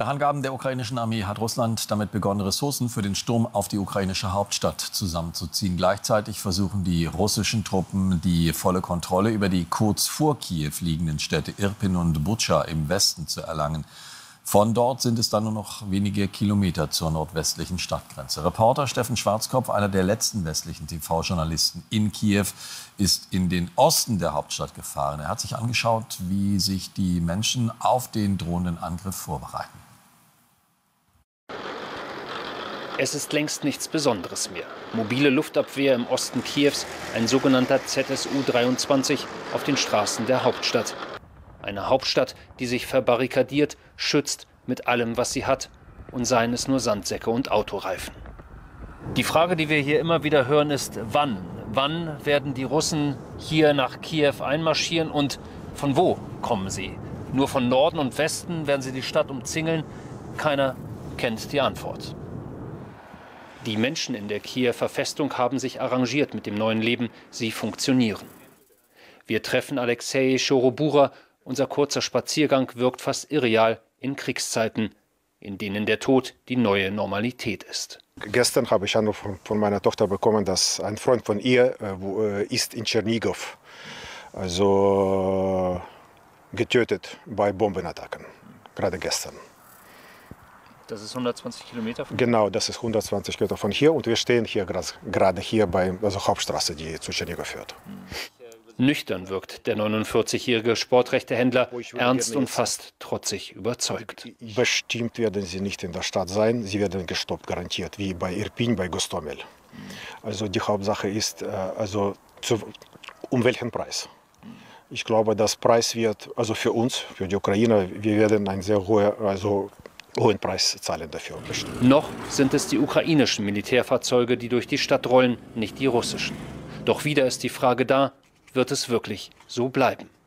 Nach Angaben der ukrainischen Armee hat Russland damit begonnen, Ressourcen für den Sturm auf die ukrainische Hauptstadt zusammenzuziehen. Gleichzeitig versuchen die russischen Truppen, die volle Kontrolle über die kurz vor Kiew liegenden Städte Irpin und Butscha im Westen zu erlangen. Von dort sind es dann nur noch wenige Kilometer zur nordwestlichen Stadtgrenze. Reporter Steffen Schwarzkopf, einer der letzten westlichen TV-Journalisten in Kiew, ist in den Osten der Hauptstadt gefahren. Er hat sich angeschaut, wie sich die Menschen auf den drohenden Angriff vorbereiten. Es ist längst nichts Besonderes mehr. Mobile Luftabwehr im Osten Kiews, ein sogenannter ZSU-23 auf den Straßen der Hauptstadt. Eine Hauptstadt, die sich verbarrikadiert, schützt mit allem, was sie hat, und seien es nur Sandsäcke und Autoreifen. Die Frage, die wir hier immer wieder hören, ist, wann? Wann werden die Russen hier nach Kiew einmarschieren und von wo kommen sie? Nur von Norden und Westen werden sie die Stadt umzingeln? Keiner kennt die Antwort. Die Menschen in der Kiewer Festung haben sich arrangiert mit dem neuen Leben. Sie funktionieren. Wir treffen Alexei Schorobura. Unser kurzer Spaziergang wirkt fast irreal in Kriegszeiten, in denen der Tod die neue Normalität ist. Gestern habe ich Anruf von meiner Tochter bekommen, dass ein Freund von ihr ist in Tschernigow, also getötet bei Bombenattacken, gerade gestern. Das ist 120 Kilometer von hier? Genau, das ist 120 Kilometer von hier und wir stehen hier gerade hier bei der Hauptstraße, die zu Tschernigow führt. Nüchtern wirkt der 49-jährige Sportrechtehändler, ernst und fast trotzig überzeugt. Bestimmt werden sie nicht in der Stadt sein, sie werden gestoppt, garantiert, wie bei Irpin, bei Gostomel. Also die Hauptsache ist, um welchen Preis. Ich glaube, das Preis wird, also für uns, für die Ukrainer, wir werden einen sehr hohen Preis zahlen dafür. Bestimmt. Noch sind es die ukrainischen Militärfahrzeuge, die durch die Stadt rollen, nicht die russischen. Doch wieder ist die Frage da, wird es wirklich so bleiben?